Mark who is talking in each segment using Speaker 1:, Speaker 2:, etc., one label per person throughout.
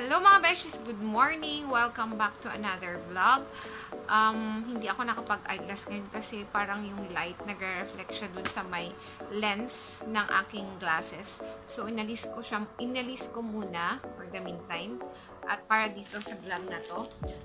Speaker 1: Hello mga besties! Good morning! Welcome back to another vlog. Hindi ako nakapag-eyeglass ngayon kasi parang yung light nagre-reflect siya dun sa may lens ng aking glasses. So, inalis ko muna for the meantime at para dito sa vlog na to.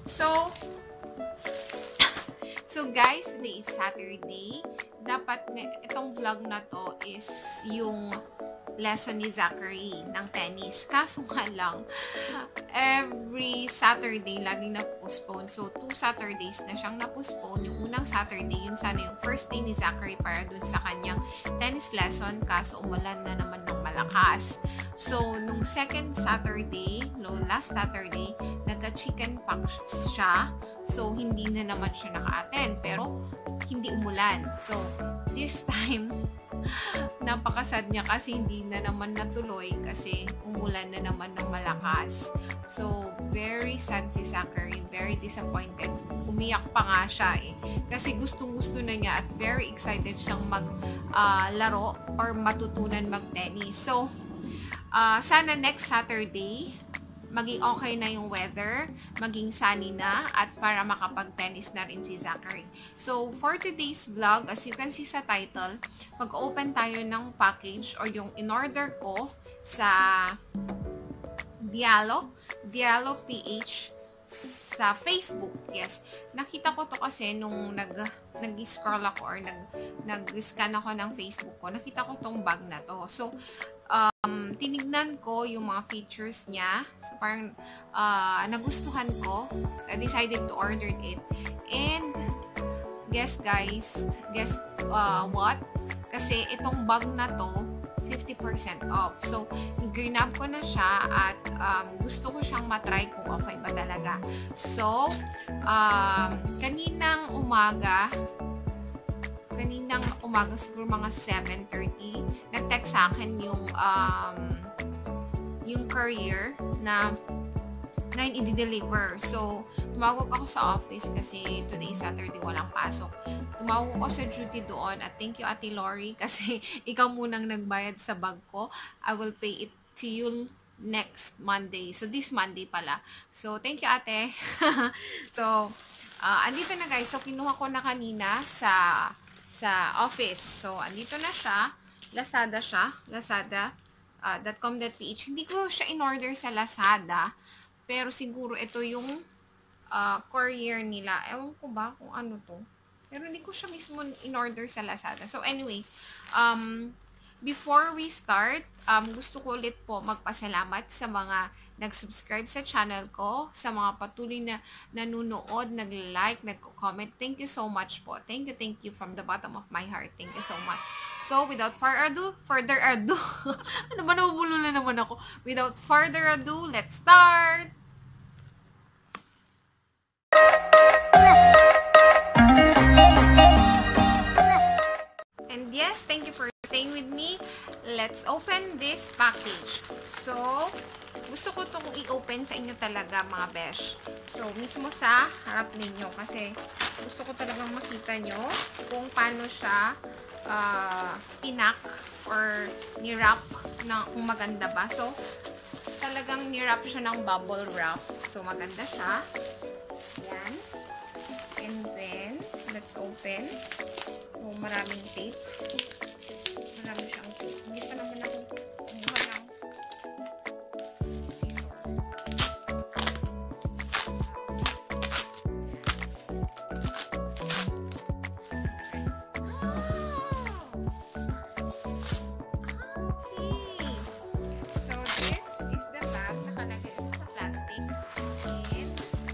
Speaker 1: So guys, today is Saturday. Dapat itong vlog na to is yung lesson ni Zachary ng tennis. Kaso nga lang, every Saturday laging na-postpone. So, 2 Saturdays na siyang na-postpone. Yung unang Saturday, yun sana yung first day ni Zachary para dun sa kanyang tennis lesson. Kaso umulan na naman ng malakas. So, nung second Saturday, last Saturday, nagka-chicken pox siya. So, hindi na naman siya naka-attend. Pero, hindi umulan. So, this time, napakasad niya kasi hindi na naman natuloy kasi umulan na naman ng malakas. So, very sad si Zachary. Very disappointed. Umiyak pa nga siya eh. Kasi gustong-gusto na niya at very excited siyang maglaro or matutunan mag-tennis. So, sana next Saturday, maging okay na yung weather, maging sunny na, at para makapag-tennis na rin si Zachary. So, for today's vlog, as you can see sa title, mag-open tayo ng package or yung in-order ko sa Diallo PH sa Facebook. Yes. Nakita ko to kasi nung nag-scroll ako or nag-scan ako ng Facebook ko, nakita ko tong bag na to. So, tinignan ko yung mga features niya. So, parang nagustuhan ko. So, I decided to order it. And, guess guys, what? Kasi itong bag na to, 50% off. So, grab ko na siya at gusto ko siyang matry kung okay ba talaga. So, kaninang umaga, siguro mga 7:30, nag-text sa akin yung courier na ngayon i-deliver. So, tumawag ako sa office kasi today Saturday walang pasok. Tumawag ako sa duty doon at thank you Ate Lori kasi ikaw munang nagbayad sa bag ko. I will pay it to you next Monday. So, this Monday pala. So, thank you Ate. So, andito na guys. So, kinuha ko na kanina sa office. So, andito na siya. Lazada siya. Lazada.com.ph. Hindi ko siya in-order sa Lazada. Pero siguro ito yung courier nila. Ewan ko ba kung ano to. Pero hindi ko siya mismo in-order sa Lazada. So, anyways, before we start, gusto ko ulit po magpasalamat sa mga nag-subscribe sa channel ko, sa mga patuloy na nanonood, nag-like, nag-comment. Thank you so much po. Thank you from the bottom of my heart. Thank you so much. So, without further ado, ano ba, nabubulo na naman ako. Without further ado, let's start! And yes, thank you for staying with me. Let's open this package. So, gusto ko itong i-open sa inyo talaga mga besh. So, mismo sa harap ninyo kasi gusto ko talagang makita nyo kung paano siya tinak or nirap na kung maganda ba. So, talagang nirap siya ng bubble wrap. So, maganda siya. Yan. And then, let's open. So, maraming tape. Marami siyang tape. Hindi pa naman ako kumuha ng scissor. Okay. So, this is the bag. Nakalagay ito sa plastic. And,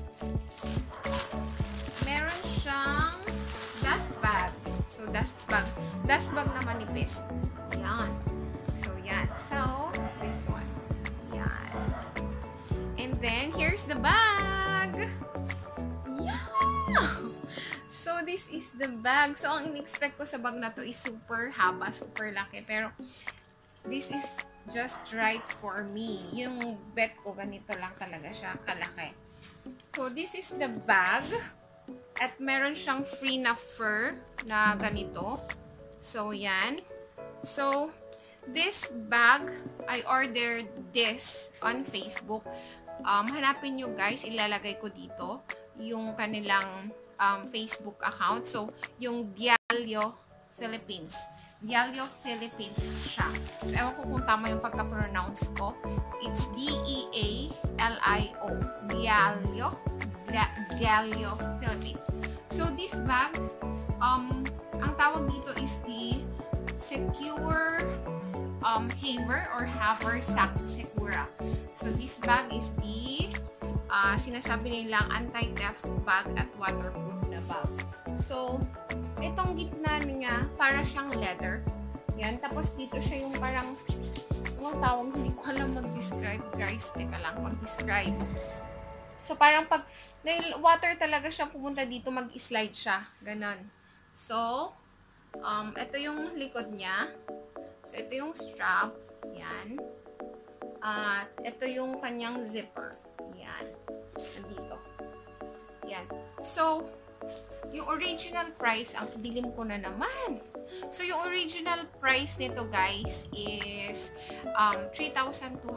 Speaker 1: meron siyang dust bag. So, dust bag na manipis. Yan. So, yan. So, this one. Yan. And then, here's the bag. Yeah! So, this is the bag. So, ang in-expect ko sa bag na to is super haba, super laki. Pero, this is just right for me. Yung bet ko, ganito lang talaga siya, kalaki. So, this is the bag. At meron siyang free na fur na ganito. So, yan. So, this bag, I ordered this on Facebook. hanapin nyo guys, ilalagay ko dito yung kanilang Facebook account. So, yung Dialio Philippines. Dialio Philippines siya. So, ewan ko kung tama yung pagka-pronounce ko. It's D-E-A-L-I-O. Dialio. Dialio Philippines. So, this bag, ang tawag dito is the Secure Haver or Haversack Secura. So, this bag is the sinasabi nilang anti-theft bag at waterproof na bag. So, itong gitna niya, para siyang leather. Yan. Tapos, dito siya yung parang, anong tawag, hindi ko alam mag-describe, guys. Teka lang, mag-describe. So, parang pag, water talaga siya pumunta dito, mag-slide siya. Ganon. So, ito yung likod niya. So, ito yung strap. Yan. At, ito yung kanyang zipper. Yan. Nandito. Yan. So, yung original price, ang dilim ko na naman. So, yung original price nito, guys, is 3,250.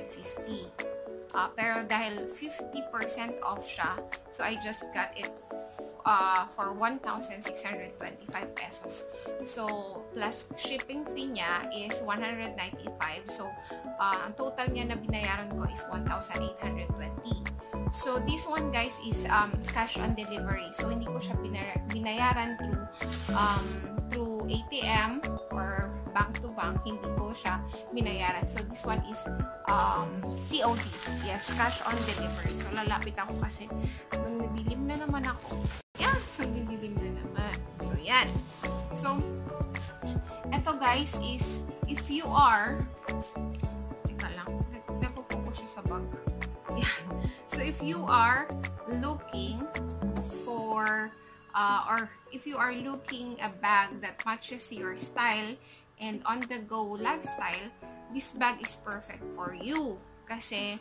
Speaker 1: Pero dahil 50% off siya, so I just got it for 1,625 pesos. So, plus shipping fee niya is 195. So, ang total niya na binayaran ko is 1,820. So, this one guys is cash on delivery. So, hindi ko siya binayaran through ATM or bank to bank. Hindi ko siya binayaran. So, this one is COD. Yes, cash on delivery. So, lalapit ako kasi nagdilim na naman ako. Yan, nagdilim na naman. So, yan. So, eto guys is if you are teka lang, nagpo-focus siya sa bag. Yan. So, if you are looking for or if you are looking a bag that matches your style and on-the-go lifestyle, this bag is perfect for you. Kasi,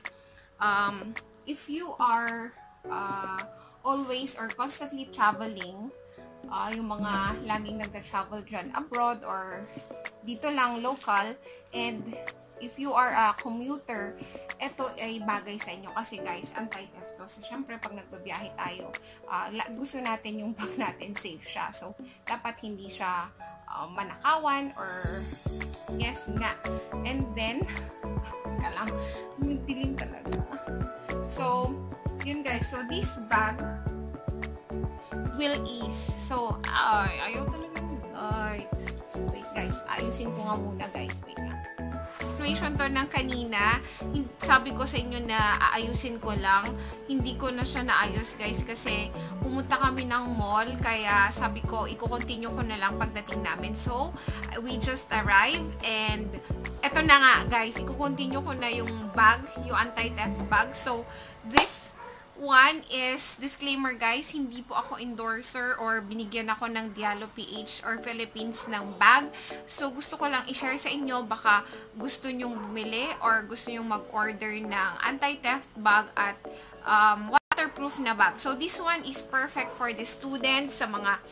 Speaker 1: if you are always or constantly traveling, yung mga laging nagta-travel dyan abroad or dito lang local, and if you are a commuter, ito ay bagay sa inyo kasi guys, anti-theft to. So, syempre, pag nagbabiyahe tayo, gusto natin yung bag natin safe siya. So, dapat hindi siya manakawan or yes nga. And then, kalang, dilim talaga. So, yun guys. So, this bag will ease. So, ayaw talaga. Wait guys, ayusin ko nga muna guys. Wait lang. Situation to ng kanina, sabi ko sa inyo na aayusin ko lang, hindi ko na siya naayos guys kasi pumunta kami ng mall, kaya sabi ko i-continue ko na lang pagdating namin. So, we just arrived and eto na nga guys, i-continue ko na yung bag, yung anti-theft bag. So, this one is, disclaimer guys, hindi po ako endorser or binigyan ako ng Dialio PH or Philippines ng bag. So, gusto ko lang i-share sa inyo, baka gusto nyong bumili or gusto nyong mag-order ng anti-theft bag at waterproof na bag. So, this one is perfect for the students, sa mga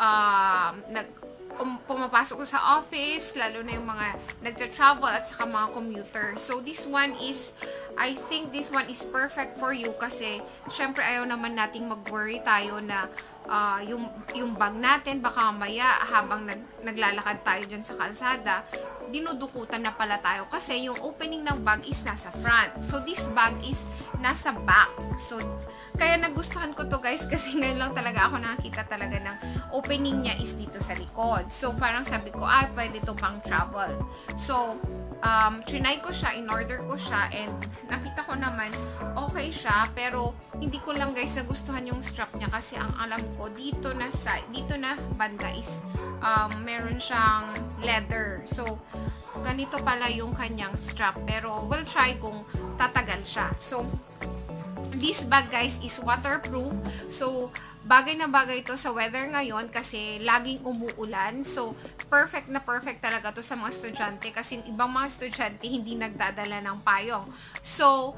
Speaker 1: pumapasok ko sa office, lalo na yung mga nagta-travel at saka mga commuter. So, this one is, I think this one is perfect for you kasi syempre ayaw naman nating mag-worry tayo na yung bag natin baka mamaya habang naglalakad tayo dyan sa kalsada, dinudukutan na pala tayo kasi yung opening ng bag is nasa front. So, this bag is nasa back. So, kaya nagustuhan ko to guys kasi ngayon lang talaga ako nakakita talaga ng opening niya is dito sa likod. So, parang sabi ko, pwede to pang travel. So, trinay ko siya, in-order ko siya, and nakita ko naman, okay siya, pero hindi ko lang guys nagustuhan yung strap niya kasi ang alam ko, dito na banda is, meron siyang leather. So, ganito pala yung kanyang strap, pero we'll try kung tatagal siya. So, this bag guys is waterproof. So, bagay na bagay to sa weather ngayon kasi laging umuulan. So, perfect na perfect talaga to sa mga estudyante kasi yung ibang mga estudyante hindi nagdadala ng payong. So,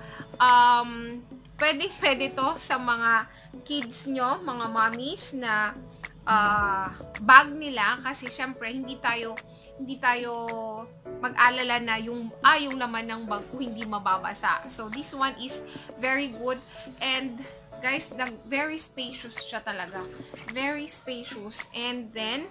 Speaker 1: pwede to sa mga kids nyo, mga mommies na bag nila kasi syempre hindi tayo hindi tayo mag-alala na yung laman ng bag ko hindi mababasa. So, this one is very good. And, guys, very spacious siya talaga. Very spacious. And then,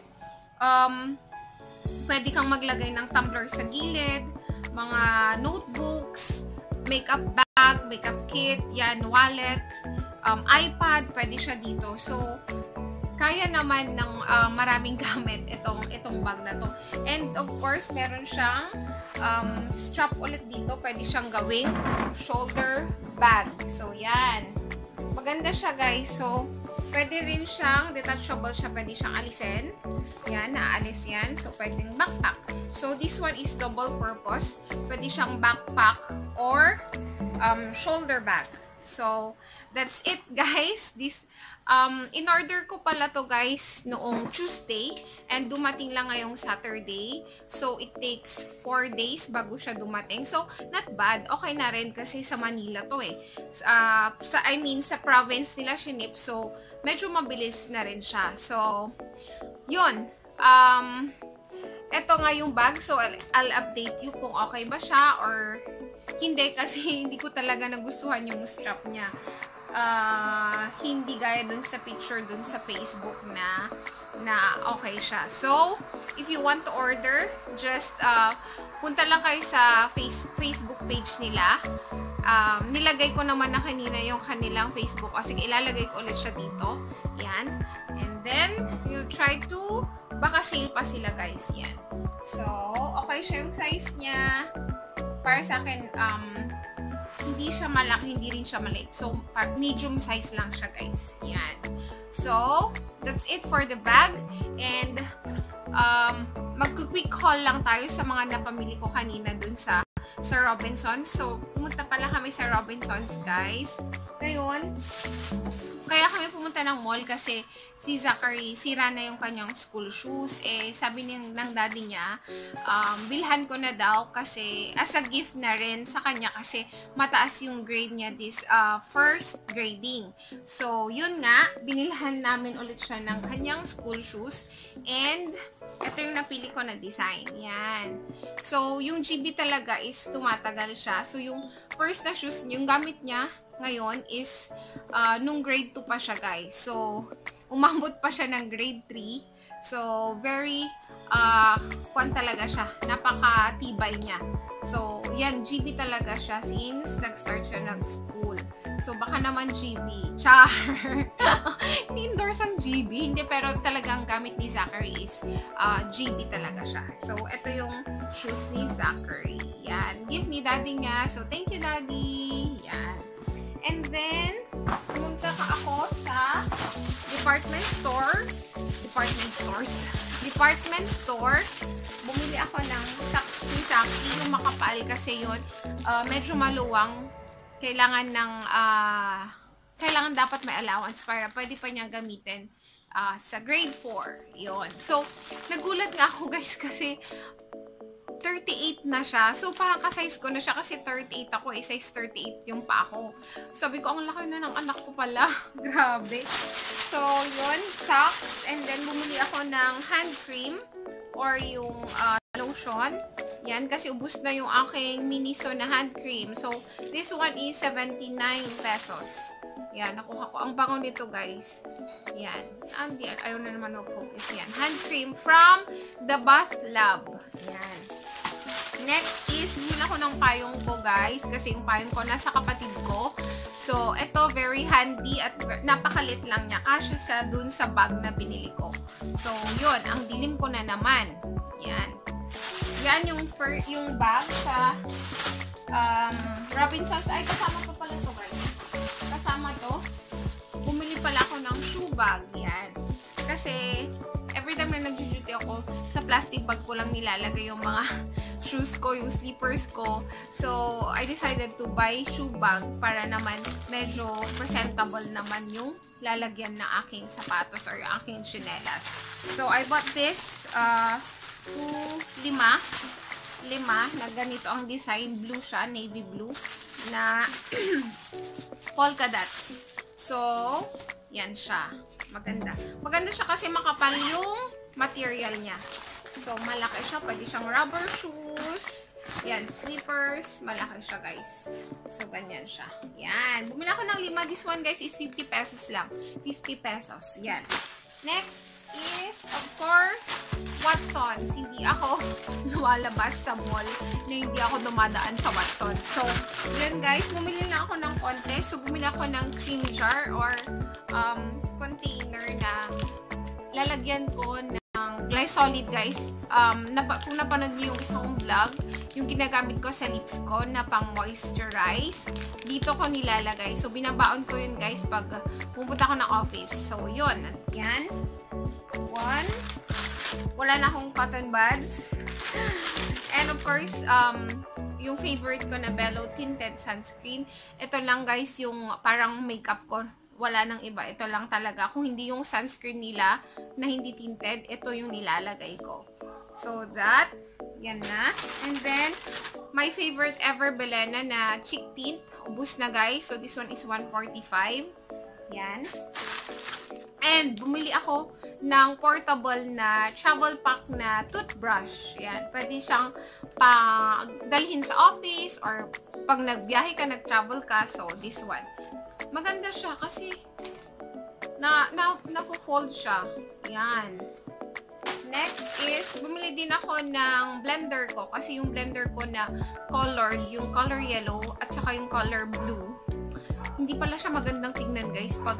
Speaker 1: pwede kang maglagay ng tumbler sa gilid, mga notebooks, makeup bag, makeup kit, yan, wallet, iPad, pwede siya dito. So, kaya naman ng maraming gamit itong bag na to. And of course, meron siyang strap ulit dito. Pwede siyang gawing shoulder bag. So, yan. Maganda siya, guys. So, pwede rin siyang detachable siya. Pwede siyang alisin. Yan, naalis yan. So, pwedeng backpack. So, this one is double purpose. Pwede siyang backpack or shoulder bag. So, that's it, guys. This in-order ko pala to, guys, noong Tuesday and dumating lang ngayong Saturday. So, it takes 4 days bago siya dumating. So, not bad. Okay na rin kasi sa Manila to eh. Sa province nila shinip. So, medyo mabilis na rin siya. So, yun. Ito nga yung bag. So, I'll update you kung okay ba siya or hindi kasi hindi ko talaga nagustuhan yung strap niya. Hindi gaya dun sa picture dun sa Facebook na okay siya. So, if you want to order, just punta lang kayo sa Facebook page nila. Nilagay ko naman na kanina yung kanilang Facebook. O sige, ilalagay ko ulit siya dito. Yan. And then, you'll try to, baka sale pa sila, guys. Yan. So, okay siya yung size niya. Para sa akin, hindi siya malaki, hindi rin siya maliit. So, medium size lang siya, guys. Yan. So, that's it for the bag. And, mag-quick haul lang tayo sa mga napamili ko kanina dun sa Robinsons. So, pumunta pala kami sa Robinsons, guys. Ngayon, kaya kami pumunta ng mall kasi si Zachary, sira na yung kanyang school shoes. Eh, sabi ng daddy niya, bilhan ko na daw kasi as a gift na rin sa kanya kasi mataas yung grade niya this first grading. So, yun nga, binilhan namin ulit siya ng kanyang school shoes. And, ito yung napili ko na design. Yan. So, yung GB talaga is tumatagal siya. So, yung first na shoes, yung gamit niya ngayon is nung grade 2 pa siya, guys. So, umabot pa siya ng grade 3. So, very talaga siya. Napaka-tibay niya. So, yan, GB talaga siya since nag-start siya nag-school. So, baka naman GB. Char! Hindi-endorse ang GB. Hindi, pero talagang gamit ni Zachary is GB talaga siya. So, ito yung shoes ni Zachary. Yan. Gift ni daddy niya. So, thank you, daddy. Yan. And then, pumunta ako sa department store. Bumili ako ng socks ni Saki, yung makapal kasi yun, medyo maluwang. Kailangan dapat may allowance para pwede pa niyang gamitin sa grade 4. Yun. So, nagulat nga ako, guys, kasi 38 na siya. So, parang ka-size ko na siya kasi 38 ako eh. Size 38 yung pa ako. Sabi ko, ang laki na ng anak ko pala. Grabe. So, yun. Socks. And then, bumili ako ng hand cream or yung lotion. Yan. Kasi ubus na yung aking Miniso na hand cream. So, this one is 79 pesos. Yan. Nakuha ko. Ang bango nito, guys. Yan. Ayaw na naman mag-focus. Yan. Hand cream from The Bath Lab. Yan. Next is, bumili ako ng payong ko, guys. Kasi yung payong ko nasa kapatid ko. So, ito, very handy at napakalit lang niya. Kasya siya dun sa bag na binili ko. So, yun. Ang dilim ko na naman. Yan. Yan yung bag sa Robinsons. Ay, kasama pa pala to, guys. Kasama to. Bumili pala ako ng shoe bag. Yan. Kasi, every time na nag-duty ako, sa plastic bag ko lang nilalagay yung mga shoes ko, yung slippers ko. So, I decided to buy shoe bag para naman medyo presentable naman yung lalagyan ng aking sapatos or yung aking chinelas. So, I bought this lima na ganito ang design. Blue siya, navy blue na polka dots. So, yan siya. Maganda. Maganda siya kasi makapal yung material niya. So, malaki siya. Pwede siyang rubber shoes. Yan, slippers. Malaki siya, guys. So, ganyan siya. Yan. Bumili ako ng 5. This one, guys, is 50 pesos lang. 50 pesos. Yan. Next is, of course, Watsons. Hindi ako lumalabas sa mall na hindi ako dumadaan sa Watsons. So, yan, guys. Bumili lang ako ng konti. So, bumili ako ng cream jar or container na lalagyan ko ng Glysolid, guys. Kung napanood niyo yung isang vlog, yung ginagamit ko sa lips ko na pang moisturize, dito ko nilalagay. So, binabaon ko yun, guys, pag pumunta ko ng office. So, yun. Yan. 1. Wala na akong cotton buds. And, of course, yung favorite ko na Bello Tinted Sunscreen. Ito lang, guys, yung parang makeup ko. Wala nang iba. Ito lang talaga. Kung hindi yung sunscreen nila na hindi tinted, ito yung nilalagay ko. So, that. Yan na. And then, my favorite ever Belena na cheek tint. Ubus na, guys. So, this one is 145. Yan. And, bumili ako ng portable na travel pack na toothbrush. Yan. Pwede siyang dalhin sa office or pag nagbiyahe ka, nag-travel ka. So, this one. Maganda siya kasi na-fold siya. Yan. Next is, bumili din ako ng blender ko. Kasi yung blender ko na colored, yung color yellow at saka yung color blue. Hindi pala siya magandang tignan, guys, pag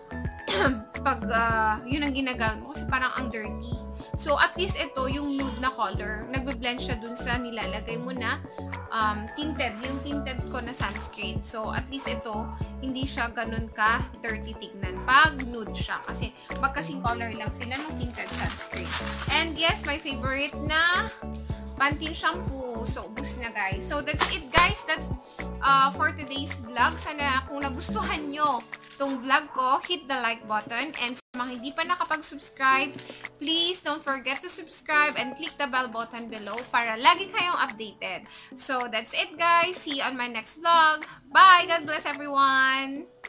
Speaker 1: yun ang ginagamit mo kasi parang ang dirty. So, at least ito, yung nude na color, nagbe-blend siya dun sa nilalagay mo na tinted, yung tinted ko na sunscreen. So, at least ito, hindi siya ganun ka dirty tignan pag nude siya. Kasi magkasing color lang sila ng tinted sunscreen. And yes, my favorite na Pantene shampoo. So, ubus na, guys. So, that's it, guys. That's for today's vlog. Sana kung nagustuhan nyo tong vlog ko, hit the like button. And sa mga hindi pa nakapag-subscribe, please don't forget to subscribe and click the bell button below para lagi kayong updated. So, that's it, guys. See you on my next vlog. Bye! God bless everyone!